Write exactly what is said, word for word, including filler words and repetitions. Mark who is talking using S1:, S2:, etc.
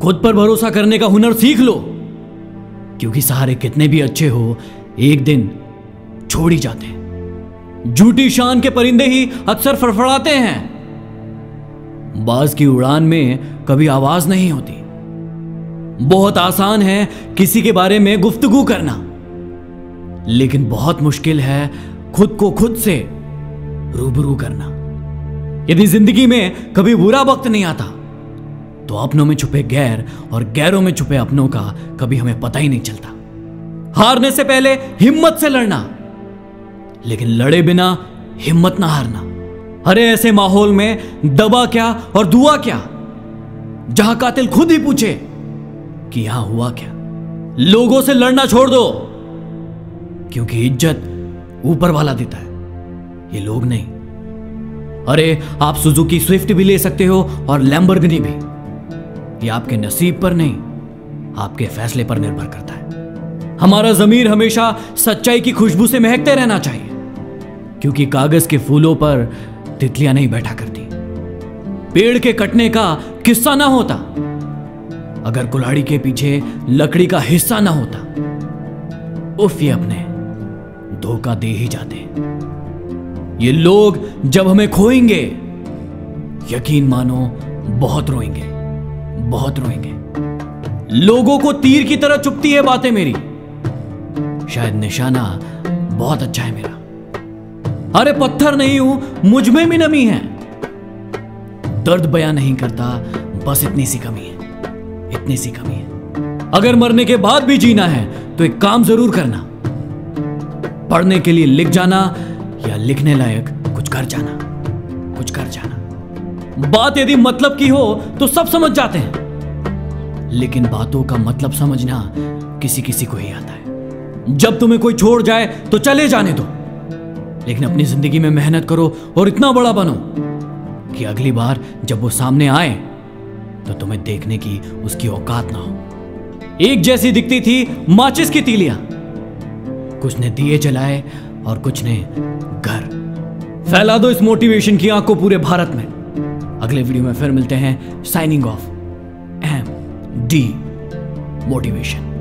S1: खुद पर भरोसा करने का हुनर सीख लो, क्योंकि सहारे कितने भी अच्छे हो एक दिन छोड़ ही जाते हैं। झूठी शान के परिंदे ही अक्सर फड़फड़ाते हैं। बाज की उड़ान में कभी आवाज नहीं होती। बहुत आसान है किसी के बारे में गुफ्तगू करना, लेकिन बहुत मुश्किल है खुद को खुद से रूबरू करना। यदि जिंदगी में कभी बुरा वक्त नहीं आता तो अपनों में छुपे गैर और गैरों में छुपे अपनों का कभी हमें पता ही नहीं चलता। हारने से पहले हिम्मत से लड़ना, लेकिन लड़े बिना हिम्मत ना हारना। अरे ऐसे माहौल में दवा क्या और दुआ क्या, जहां कातिल खुद ही पूछे कि यहां हुआ क्या। लोगों से लड़ना छोड़ दो, क्योंकि इज्जत ऊपर वाला देता है, ये लोग नहीं। अरे आप सुजुकी स्विफ्ट भी ले सकते हो और लैम्बोर्गिनी भी। ये आपके नसीब पर नहीं, आपके फैसले पर निर्भर करता है। हमारा जमीर हमेशा सच्चाई की खुशबू से महकते रहना चाहिए, क्योंकि कागज के फूलों पर तितलियां नहीं बैठा करती। पेड़ के कटने का किस्सा ना होता अगर कुल्हाड़ी के पीछे लकड़ी का हिस्सा ना होता। उफ, ये अपने धोखा दे ही जाते। ये लोग जब हमें खोएंगे, यकीन मानो बहुत रोएंगे, बहुत रोएंगे। लोगों को तीर की तरह चुभती है बातें मेरी, शायद निशाना बहुत अच्छा है मेरा। अरे पत्थर नहीं हूं, मुझ में भी नमी है। दर्द बयां नहीं करता, बस इतनी सी कमी है, इतनी सी कमी है। अगर मरने के बाद भी जीना है तो एक काम जरूर करना, पढ़ने के लिए लिख जाना या लिखने लायक कुछ कर जाना, कुछ कर जाना। बात यदि मतलब की हो तो सब समझ जाते हैं, लेकिन बातों का मतलब समझना किसी किसी को ही आता है। जब तुम्हें कोई छोड़ जाए तो चले जाने दो, लेकिन अपनी जिंदगी में मेहनत करो और इतना बड़ा बनो कि अगली बार जब वो सामने आए तो तुम्हें देखने की उसकी औकात ना हो। एक जैसी दिखती थी माचिस की तीलियां, कुछ ने दिए जलाए और कुछ ने घर। फैला दो इस मोटिवेशन की आंख को पूरे भारत में। अगले वीडियो में फिर मिलते हैं। Signing off, M D motivation.